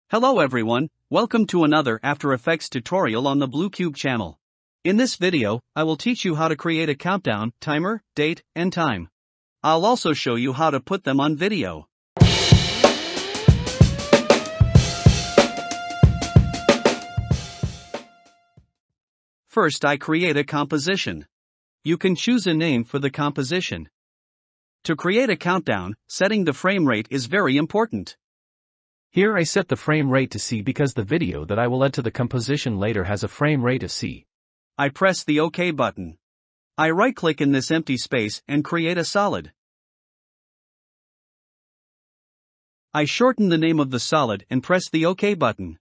Hello everyone, welcome to another After Effects tutorial on the Blue Cube channel. In this video, I will teach you how to create a countdown, timer, date, and time. I'll also show you how to put them on video. First, I create a composition. You can choose a name for the composition. To create a countdown, setting the frame rate is very important. Here I set the frame rate to C because the video that I will add to the composition later has a frame rate of C. I press the OK button. I right-click in this empty space and create a solid. I shorten the name of the solid and press the OK button.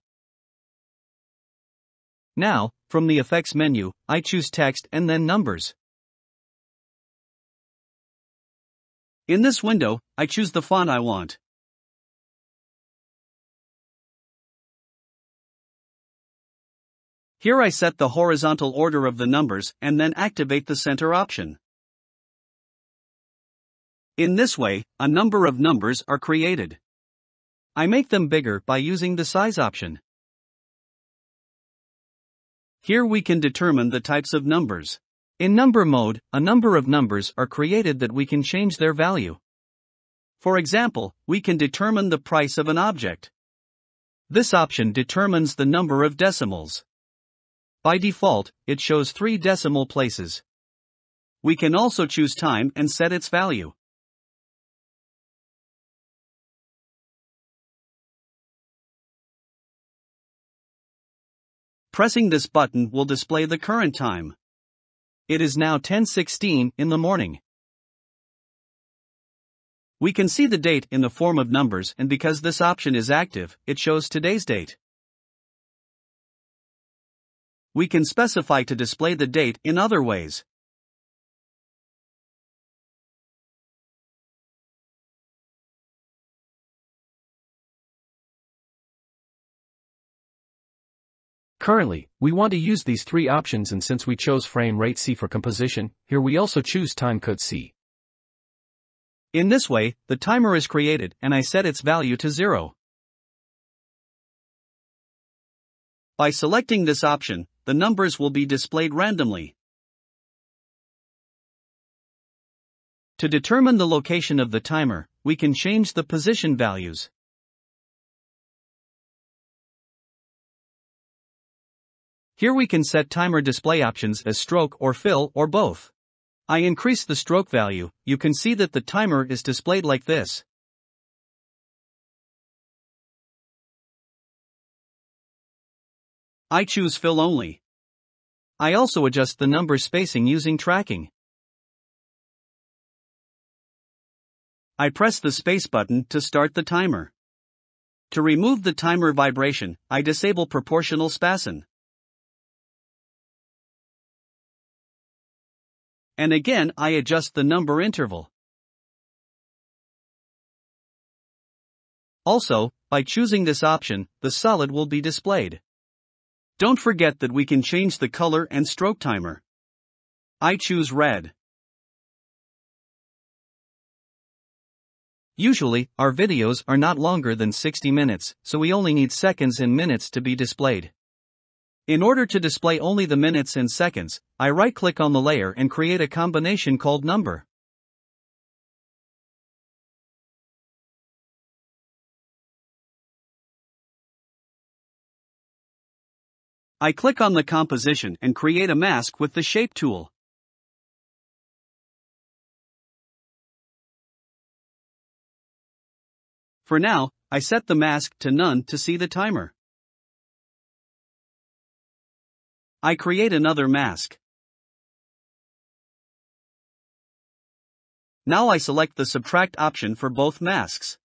Now, from the Effects menu, I choose Text and then Numbers. In this window, I choose the font I want. Here I set the horizontal order of the numbers and then activate the center option. In this way, a number of numbers are created. I make them bigger by using the size option. Here we can determine the types of numbers. In number mode, a number of numbers are created that we can change their value. For example, we can determine the price of an object. This option determines the number of decimals. By default, it shows 3 decimal places. We can also choose time and set its value. Pressing this button will display the current time. It is now 10:16 in the morning. We can see the date in the form of numbers, and because this option is active, it shows today's date. We can specify to display the date in other ways. Currently, we want to use these 3 options, and since we chose frame rate C for composition, here we also choose time code C. In this way, the timer is created and I set its value to 0. By selecting this option, the numbers will be displayed randomly. To determine the location of the timer, we can change the position values. Here we can set timer display options as stroke or fill or both. I increase the stroke value, you can see that the timer is displayed like this. I choose fill only. I also adjust the number spacing using tracking. I press the space button to start the timer. To remove the timer vibration, I disable proportional spacing. And again, I adjust the number interval. Also, by choosing this option, the solid will be displayed. Don't forget that we can change the color and stroke timer. I choose red. Usually, our videos are not longer than 60 minutes, so we only need seconds and minutes to be displayed. In order to display only the minutes and seconds, I right-click on the layer and create a combination called number. I click on the composition and create a mask with the Shape tool. For now, I set the mask to none to see the timer. I create another mask. Now I select the subtract option for both masks.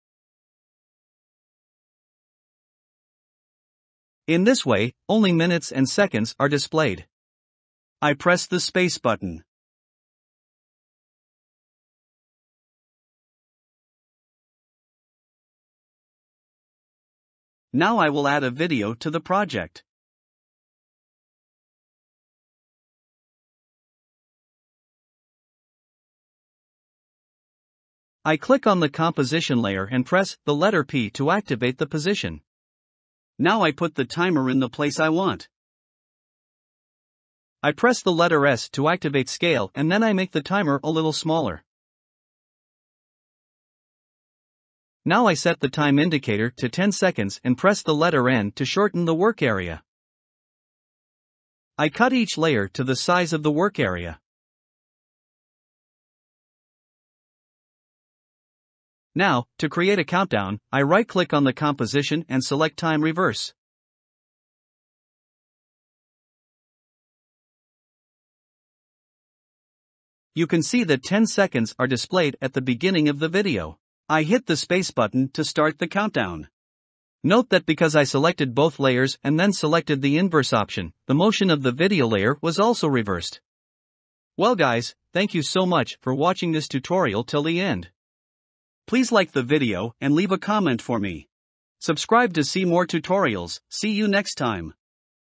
In this way, only minutes and seconds are displayed. I press the space button. Now I will add a video to the project. I click on the composition layer and press the letter P to activate the position. Now I put the timer in the place I want. I press the letter S to activate scale and then I make the timer a little smaller. Now I set the time indicator to 10 seconds and press the letter N to shorten the work area. I cut each layer to the size of the work area. Now, to create a countdown, I right-click on the composition and select Time Reverse. You can see that 10 seconds are displayed at the beginning of the video. I hit the space button to start the countdown. Note that because I selected both layers and then selected the inverse option, the motion of the video layer was also reversed. Well guys, thank you so much for watching this tutorial till the end. Please like the video and leave a comment for me. Subscribe to see more tutorials. See you next time.